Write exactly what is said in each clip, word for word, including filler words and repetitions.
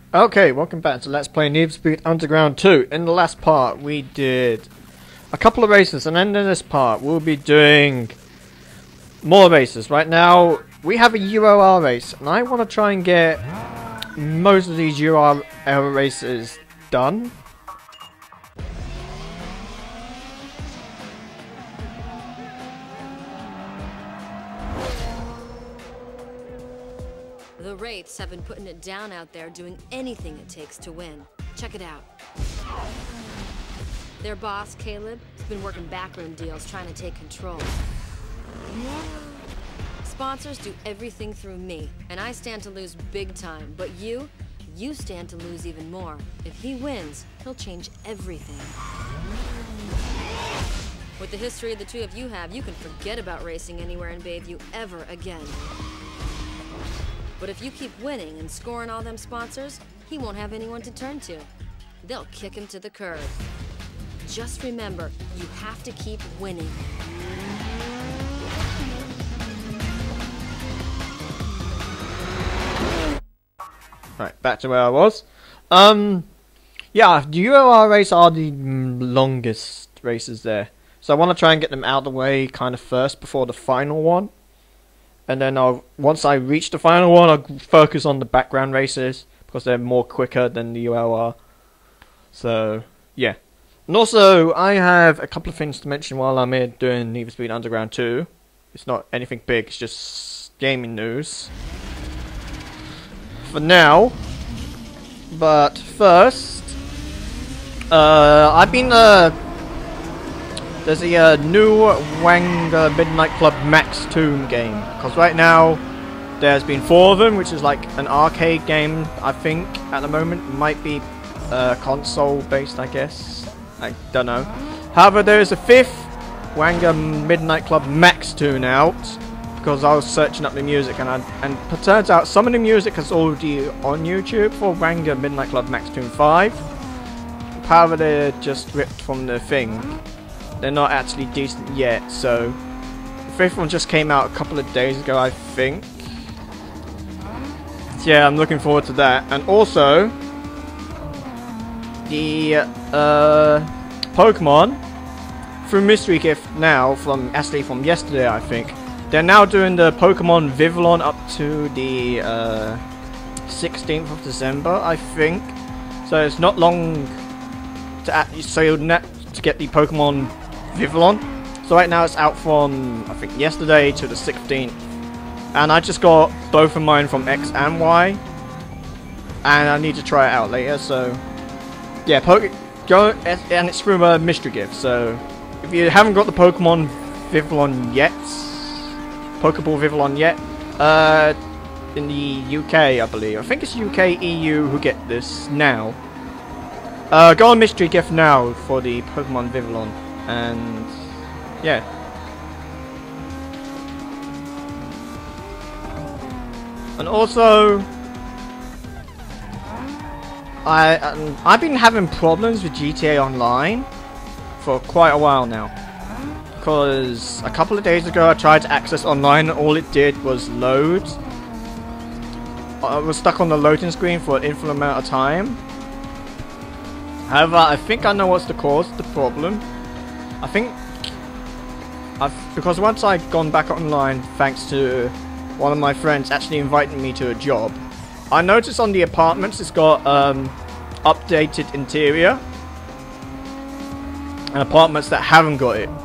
Okay, welcome back to Let's Play Need for Speed Underground two. In the last part, we did a couple of races, and then in this part, we'll be doing more races. Right now, we have a U R L race, and I want to try and get most of these U R L races done. The Wraiths have been putting it down out there, doing anything it takes to win. Check it out. Their boss, Caleb, has been working backroom deals trying to take control. Sponsors do everything through me, and I stand to lose big time. But you, you stand to lose even more. If he wins, he'll change everything. With the history the two of you have, you can forget about racing anywhere in Bayview ever again. But if you keep winning and scoring all them sponsors, he won't have anyone to turn to. They'll kick him to the curb. Just remember, you have to keep winning. Right, back to where I was. Um, yeah, the U R L race are the longest races there. So I want to try and get them out of the way kind of first before the final one. And then I'll, once I reach the final one, I'll focus on the background races because they're more quicker than the U L R. So, yeah. And also, I have a couple of things to mention while I'm here doing Need for Speed Underground two. It's not anything big, it's just gaming news. For now. But first, uh, I've been, uh, there's a uh, new Wanga Midnight Club Max Toon game. Because right now, there's been four of them, which is like an arcade game, I think, at the moment. It might be uh, console-based, I guess. I don't know. However, there is a fifth Wanga Midnight Club Max Toon out. Because I was searching up the music, and I, and it turns out some of the music is already on YouTube for Wanga Midnight Club Max Toon five. However, they're just ripped from the thing. They're not actually decent yet, so the fifth one just came out a couple of days ago, I think. So yeah, I'm looking forward to that. And also, the uh, Pokemon through Mystery Gift now, from actually from yesterday, I think. They're now doing the Pokemon Vivillon up to the uh, sixteenth of December, I think. So it's not long to act so you'll net to get the Pokemon Vivillon. So right now it's out from, I think, yesterday to the sixteenth. And I just got both of mine from X and Y. And I need to try it out later, so yeah, Poke go and it's through a mystery gift. So if you haven't got the Pokemon Vivillon yet, Pokeball Vivillon yet, uh, in the U K, I believe. I think it's U K, E U who get this now. Uh, go on Mystery Gift now for the Pokemon Vivillon, and yeah. And also, I um, I've been having problems with G T A Online for quite a while now. Because a couple of days ago I tried to access online and all it did was load. I was stuck on the loading screen for an infinite amount of time. However, I think I know what's the cause of the problem. I think I've, because once I'd gone back online thanks to one of my friends actually inviting me to a job, I noticed on the apartments it's got um, updated interior and apartments that haven't got it.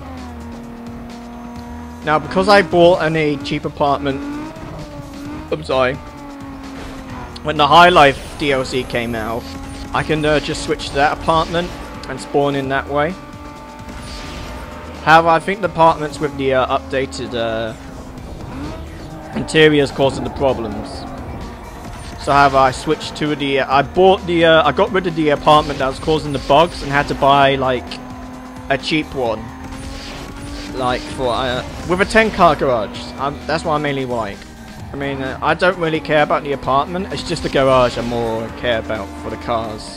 Now, because I bought in a cheap apartment, I'm sorry, when the High Life D L C came out, I can uh, just switch to that apartment and spawn in that way. However, I think the apartments with the uh, updated uh, interior is causing the problems. So, however, I switched to the. Uh, I bought the. Uh, I got rid of the apartment that was causing the bugs and had to buy like a cheap one. Like for uh, with a ten car garage. Um, that's what I mainly like. I mean, uh, I don't really care about the apartment. It's just the garage I more care about for the cars.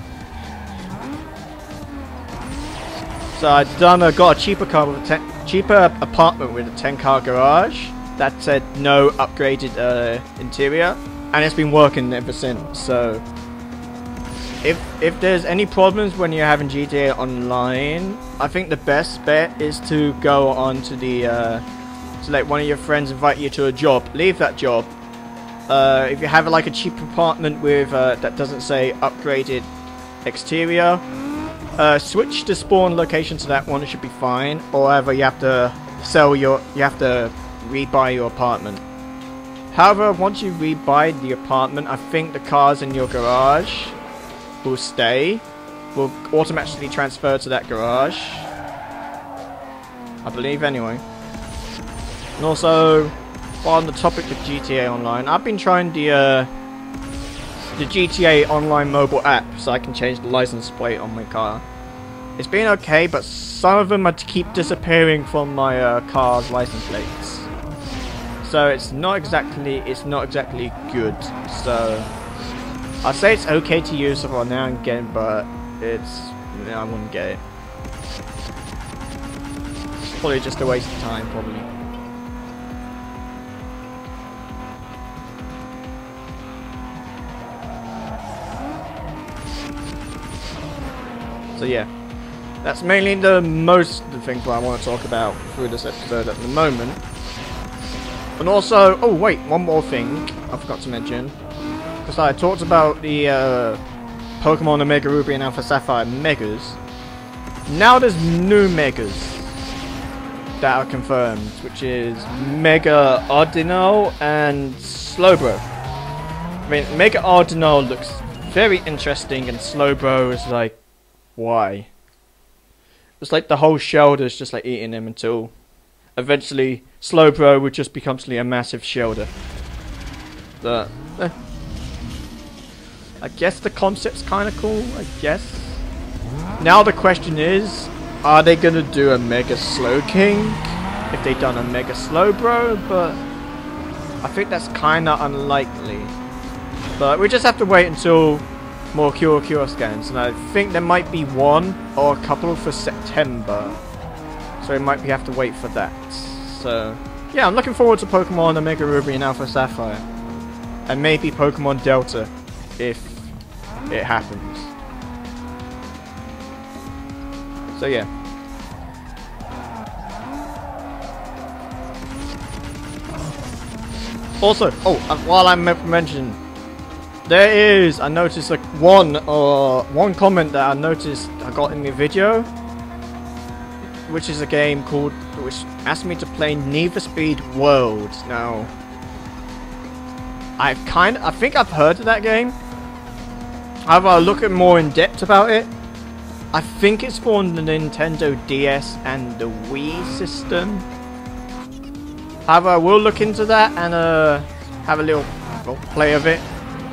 So I done uh, got a cheaper car with a ten, cheaper apartment with a ten car garage that said no upgraded uh, interior, and it's been working ever since. So if if there's any problems when you're having G T A Online, I think the best bet is to go on to the uh, to let one of your friends invite you to a job. Leave that job. Uh, if you have like a cheap apartment with uh, that doesn't say upgraded exterior, uh, switch the spawn location to that one. It should be fine. Or however, you have to sell your, you have to rebuy your apartment. However, once you rebuy the apartment, I think the cars in your garage will stay, will automatically transfer to that garage. I believe anyway. And also, while on the topic of G T A Online, I've been trying the uh, the G T A Online mobile app so I can change the license plate on my car. It's been okay, but some of them are to keep disappearing from my uh, car's license plates. So it's not exactly it's not exactly good. So I'd say it's okay to use it for now and again, but it's you know, I wouldn't get it. It's probably just a waste of time, probably. So yeah, that's mainly the most of the things that I want to talk about through this episode at the moment. And also, oh wait, one more thing I forgot to mention. Because I talked about the uh, Pokemon Omega Ruby and Alpha Sapphire Megas. Now there's new Megas that are confirmed, which is Mega Audino and Slowbro. I mean, Mega Audino looks very interesting, and Slowbro is like, why? It's like the whole shoulder's just like eating him until eventually Slowbro would just become a massive shoulder. But eh. I guess the concept's kind of cool, I guess. Now the question is, are they gonna do a Mega Slowking? If they done a Mega Slowbro, but I think that's kind of unlikely. But we just have to wait until more Cure Cure scans, and I think there might be one or a couple for September, so we might be have to wait for that. So yeah, I'm looking forward to Pokemon Omega Ruby and Alpha Sapphire, and maybe Pokemon Delta if it happens. So yeah. Also, oh, uh, while I'm mentioning, there is, I noticed like one or uh, one comment that I noticed I got in the video, which is a game called, which asked me to play Need for Speed World. Now, I've kind of, I think I've heard of that game. However, I look at more in depth about it. I think it's for the Nintendo D S and the Wii system. However, I will look into that and uh, have a little well, play of it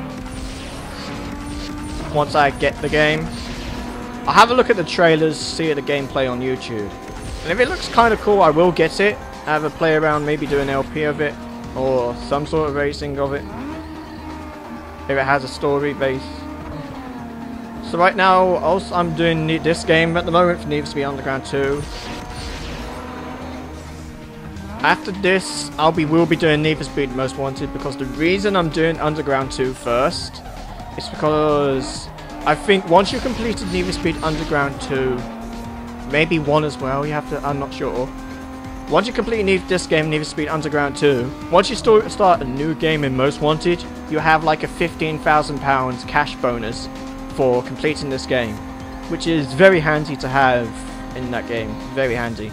once I get the game. I'll have a look at the trailers, see the gameplay on YouTube. And if it looks kind of cool, I will get it. Have a play around, maybe do an L P of it, or some sort of racing of it. If it has a story base. So right now, also I'm doing this game at the moment for Need for Speed Underground two. After this, I'll be will be doing Need for Speed Most Wanted, because the reason I'm doing Underground two first is because I think once you've completed Need for Speed Underground two, maybe one as well, you have to, I'm not sure. Once you complete Need, this game, Need for Speed Underground two, once you start, start a new game in Most Wanted, you have like a fifteen thousand pounds cash bonus for completing this game, which is very handy to have in that game, very handy.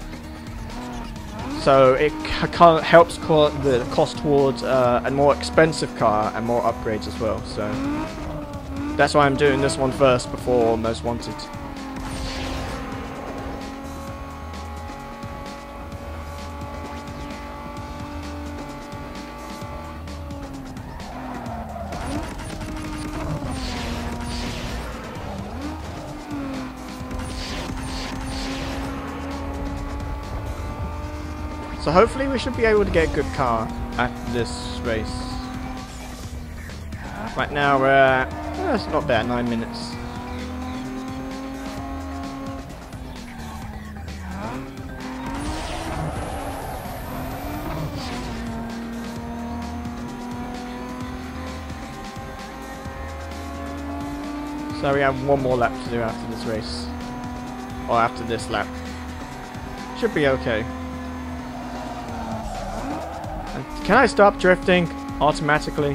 So it c helps co the cost towards uh, a more expensive car and more upgrades as well. So that's why I'm doing this one first before Most Wanted. So hopefully we should be able to get a good car after this race. Right now we're at, uh, it's not bad, nine minutes. So we have one more lap to do after this race. Or after this lap. Should be okay. And can I stop drifting automatically?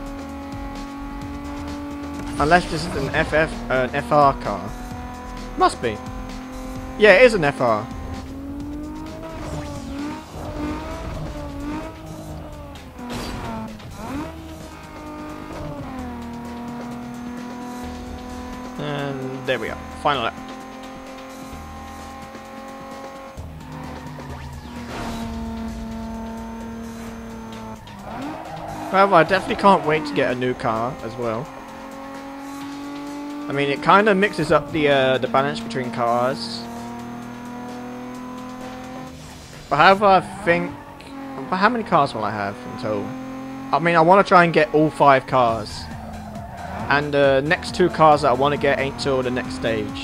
Unless this is an F F, uh, an F R car. Must be. Yeah, it is an F R. And there we are. Final lap. However, I definitely can't wait to get a new car as well. I mean, it kind of mixes up the uh, the balance between cars. But however, I think... But how many cars will I have in total? I mean, I want to try and get all five cars. And the next two cars that I want to get ain't till the next stage.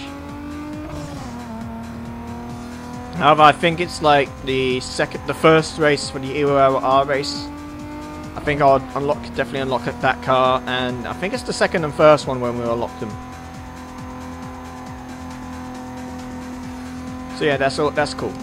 However, I think it's like the second, the first race for the Euro R race. I think I'll unlock, definitely unlock that car, and I think it's the second and first one when we unlock them. So yeah, that's all. That's cool.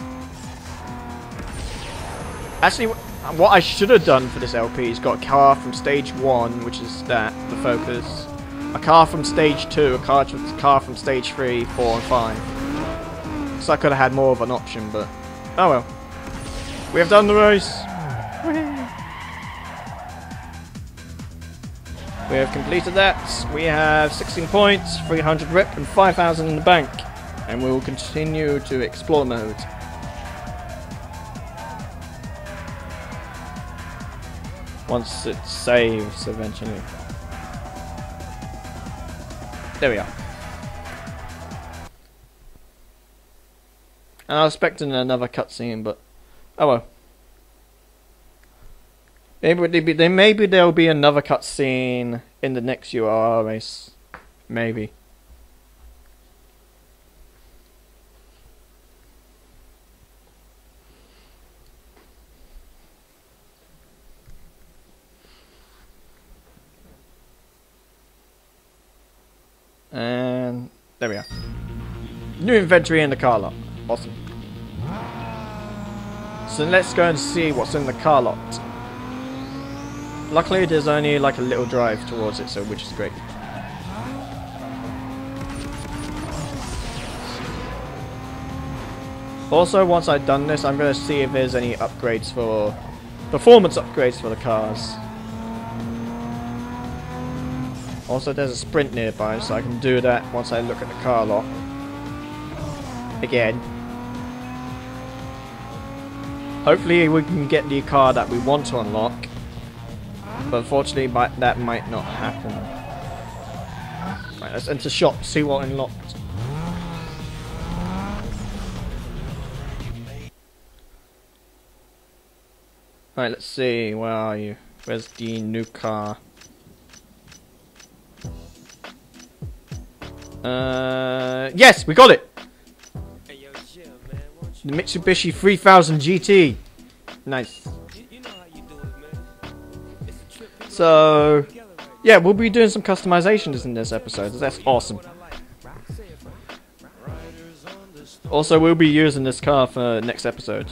Actually, what I should have done for this L P is got a car from stage one, which is that, the Focus. A car from stage two, a car, a car from stage three, four, and five. So I could have had more of an option, but oh well. We have done the race. We have completed that. We have sixteen points, three hundred rep, and five thousand in the bank. And we will continue to explore mode. Once it saves eventually. There we are. And I was expecting another cutscene, but oh well. Maybe, they, maybe there'll be another cutscene in the next U R R race. Maybe. And there we are. New inventory in the car lot. Awesome. So let's go and see what's in the car lot. Luckily there's only like a little drive towards it, so which is great. Also, once I've done this, I'm going to see if there's any upgrades for... performance upgrades for the cars. Also, there's a sprint nearby, so I can do that once I look at the car lot. Again. Hopefully we can get the car that we want to unlock. But unfortunately, that might not happen. Right, let's enter shop, see what unlocked. Right, let's see, where are you? Where's the new car? Uh, yes, we got it! The Mitsubishi three thousand G T. Nice. So, yeah, we'll be doing some customizations in this episode. That's awesome. Also, we'll be using this car for next episode.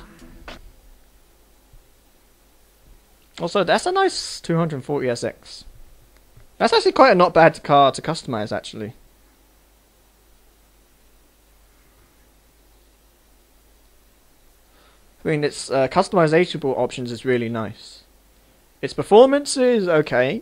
Also, that's a nice two forty S X. That's actually quite a not bad car to customize, actually. I mean, its uh, customizable options is really nice. Its performance is okay.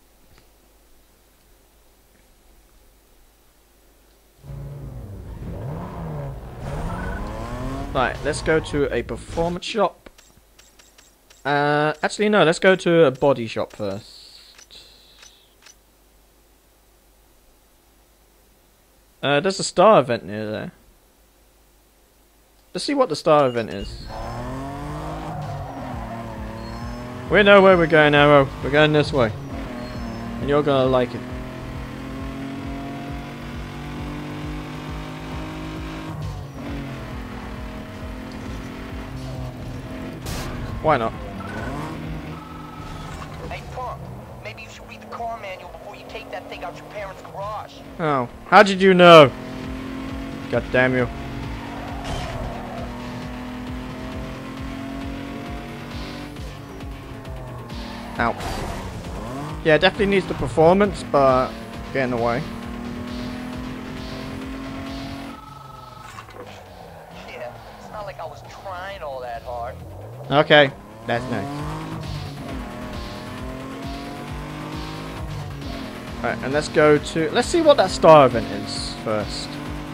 Right, let's go to a performance shop. Uh, actually, no, let's go to a body shop first. Uh, there's a star event near there. Let's see what the star event is. We know where we're going, Arrow. We're going this way. And you're gonna like it. Why not? Hey, Punk, maybe you should read the car manual before you take that that thing out your parents' garage. Oh, how did you know? God damn you. Ow. Yeah, definitely needs the performance, but get in the way. Yeah, it's not like I was trying all that hard. Okay, that's nice. Right, and let's go to... Let's see what that star event is first.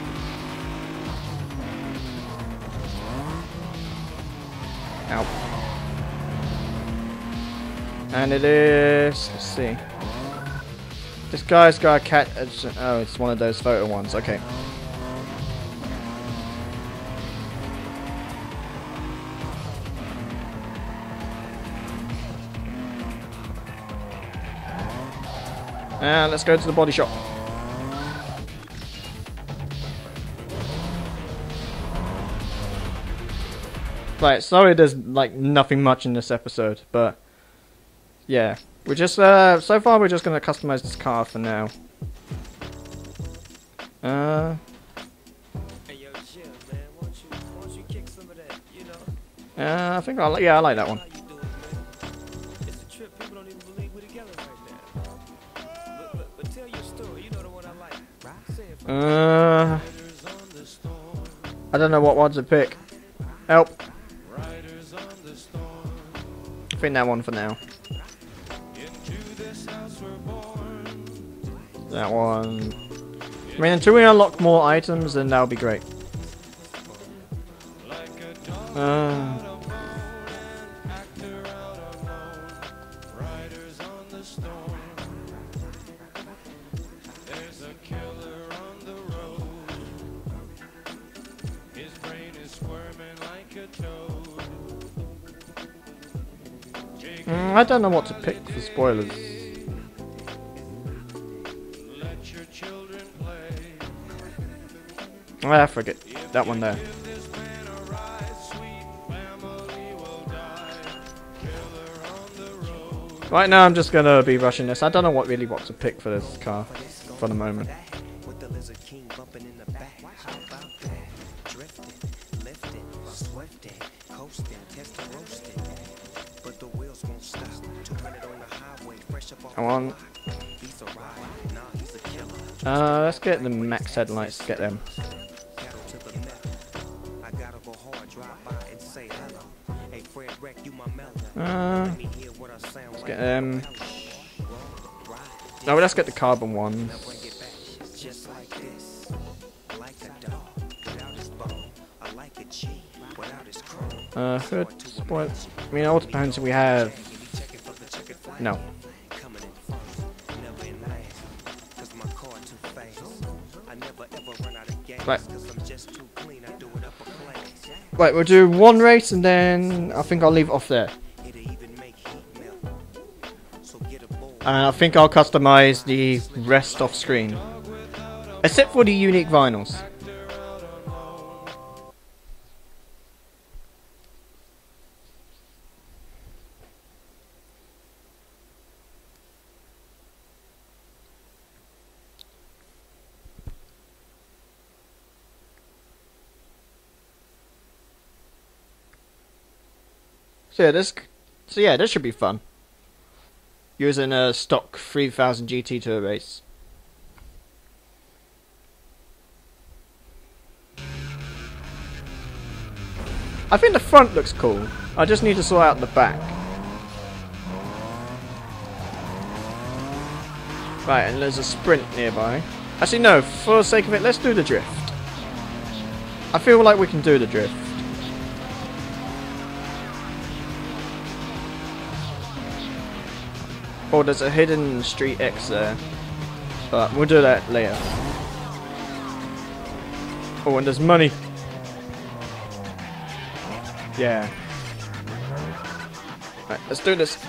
Ow. And it is... Let's see. This guy's got a cat... Oh, it's one of those photo ones. Okay. And let's go to the body shop. Right, sorry there's like nothing much in this episode, but yeah. We're just, uh, so far we're just going to customize this car for now. Uh... Uh, I think I like, yeah, I like that one. Uh, I don't know what one to pick. Help. I think that one for now. That one. I mean, until we unlock more items, then that'll be great. Uh, Mm, I don't know what to pick for spoilers. Ah, forget that one there. Right now I'm just gonna be rushing this. I don't know what really what to pick for this car for the moment. Come on. Uh, let's get the max headlights, get them. Uh, let's get them. No, let's get the carbon ones. Uh, hood, spoil. I mean, all depends if we have. No. Right. Right, we'll do one race and then I think I'll leave it off there. And I think I'll customize the rest off screen. Except for the unique vinyls. So yeah, this, so yeah, this should be fun. Using a stock three thousand G T to a race. I think the front looks cool. I just need to sort out the back. Right, and there's a sprint nearby. Actually, no, for the sake of it, let's do the drift. I feel like we can do the drift. Oh, there's a hidden Street X there. But we'll do that later. Oh, and there's money. Yeah. Right, let's do this.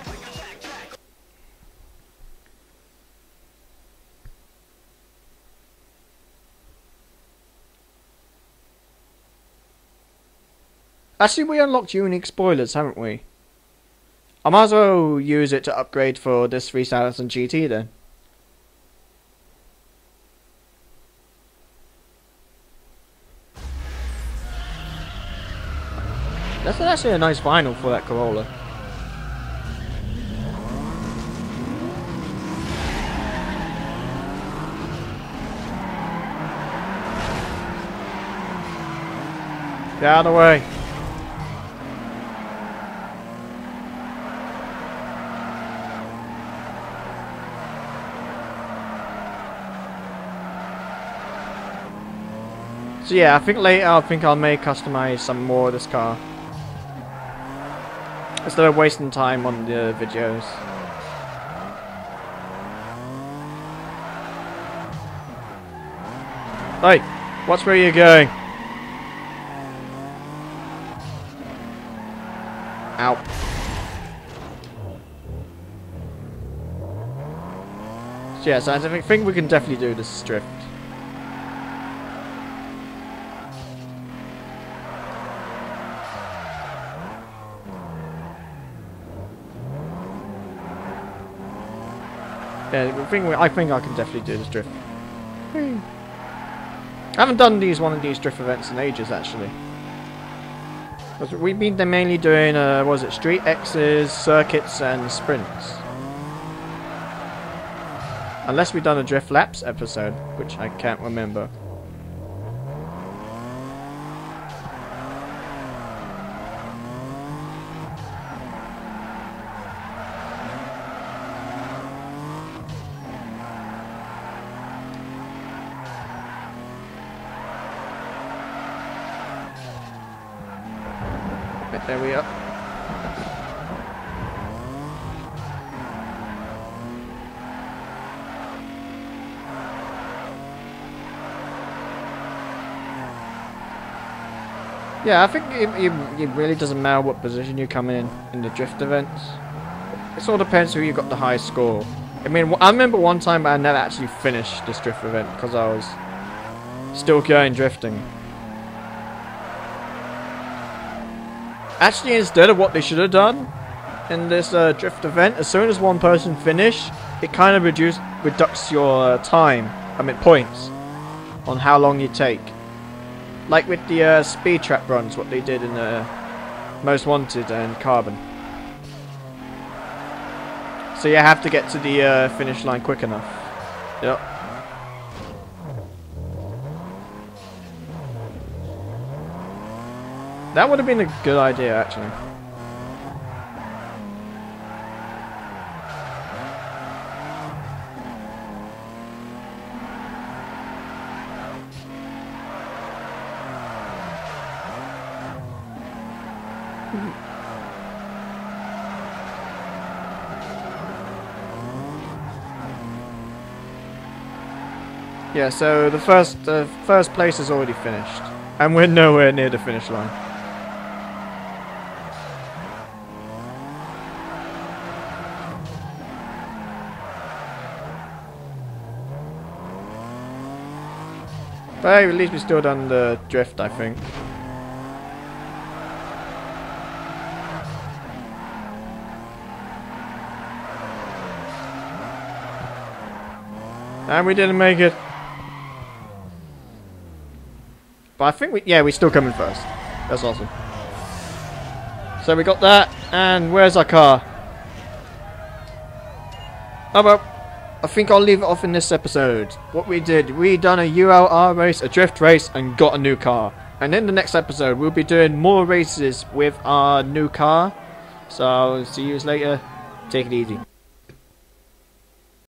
Actually, we unlocked unique spoilers, haven't we? I might as well use it to upgrade for this three thousand G T then. That's actually a nice vinyl for that Corolla. Get out of the way. So yeah, I think later I think I may customize some more of this car instead of wasting time on the videos. Hey, watch where you're going. Ow. So yeah, so I think we can definitely do this drift. Yeah, I think, we, I think I can definitely do this drift. Hmm. I haven't done these one of these drift events in ages, actually. We've been mainly doing, uh, what was it, Street X's, circuits, and sprints. Unless we've done a Drift Laps episode, which I can't remember. There we are. Yeah, I think it, it, it really doesn't matter what position you come in in the drift events. It all depends who you got the highest score. I mean, I remember one time I never actually finished this drift event because I was still going drifting. Actually, instead of what they should have done in this uh, drift event, as soon as one person finished, it kind of reduce, reduces your uh, time, I mean points, on how long you take. Like with the uh, speed trap runs, what they did in uh, Most Wanted and Carbon. So you have to get to the uh, finish line quick enough. Yep. That would have been a good idea, actually. Yeah, so the first the first place is already finished, and we're nowhere near the finish line. But hey, at least we still done the drift, I think. And we didn't make it. But I think we, yeah, we still come in first. That's awesome. So we got that, and where's our car? Oh well, I think I'll leave it off in this episode. What we did, we done a U L R race, a drift race, and got a new car. And in the next episode, we'll be doing more races with our new car. So I'll see you later. Take it easy.